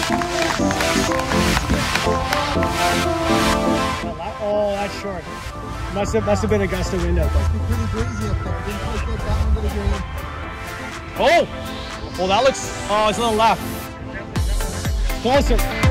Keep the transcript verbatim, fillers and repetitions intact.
Oh, that's short. Must have must have been a gust of wind out there. Pretty breezy up there. Didn't quite get that one to the green. Oh! Well, that looks. Oh, it's a little left. Closer.